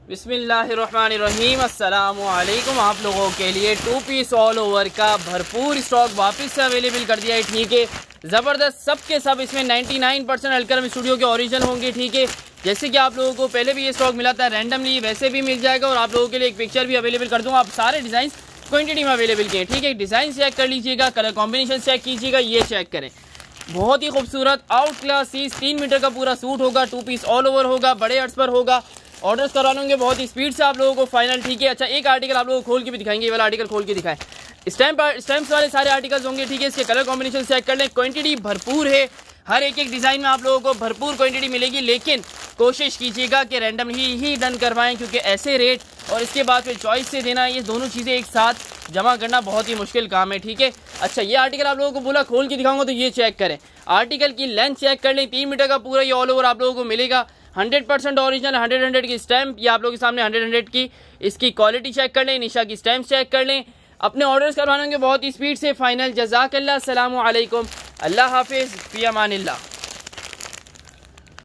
बिस्मिल्लाहिर्रहमानिर्रहीम। अस्सलामुअलैकुम। आप लोगों के लिए 2 पीस ऑल ओवर का भरपूर स्टॉक वापस से अवेलेबल कर दिया है। ठीक है, ज़बरदस्त सब के सब इसमें 99% अलकरम स्टूडियो के ओरिजिनल होंगे। ठीक है, जैसे कि आप लोगों को पहले भी ये स्टॉक मिला था रैंडमली, वैसे भी मिल जाएगा और आप लोगों के लिए एक पिक्चर भी अवेलेबल कर दूँगा। आप सारे डिज़ाइन क्वान्टिटी में अवेलेबल किए। ठीक है, डिज़ाइन चेक कर लीजिएगा, कलर कॉम्बिनेशन चेक कीजिएगा, ये चेक करें। बहुत ही खूबसूरत आउट क्लास चीज़, 3 मीटर का पूरा सूट होगा, 2 पीस ऑल ओवर होगा, बड़े अर्ज पर होगा। ऑर्डर्स करवा लेंगे बहुत ही स्पीड से आप लोगों को फाइनल। ठीक है, अच्छा एक आर्टिकल आप लोगों को खोल के भी दिखाएंगे, ये वाला आर्टिकल खोल के दिखाएं। स्टैम्प्स वाले सारे आर्टिकल्स होंगे। ठीक है, इसके कलर कॉम्बिनेशन चेक कर लें। क्वांटिटी भरपूर है, हर एक डिज़ाइन में आप लोगों को भरपूर क्वांटिटी मिलेगी, लेकिन कोशिश कीजिएगा कि रैंडम ही डन करवाएं, क्योंकि ऐसे रेट और इसके बाद फिर चॉइस से देना, ये दोनों चीज़ें एक साथ जमा करना बहुत ही मुश्किल काम है। ठीक है, अच्छा ये आर्टिकल आप लोगों को बोला खोल के दिखाऊंगा, तो ये चेक करें। आर्टिकल की लेंथ चेक कर लें, 3 मीटर का पूरा ये ऑल ओवर आप लोगों को मिलेगा। 100% ओरिजिनल, 100 की स्टैम्प, ये आप लोगों के सामने 100 की इसकी क्वालिटी चेक कर लें। निशा की स्टैम्प चेक कर लें। अपने ऑर्डर्स करवाने के बहुत ही स्पीड से फाइनल। जज़ाकल्लाह, अस्सलामु अलैकुम, अल्लाह हाफिज़, फ़ी अमानिल्लाह।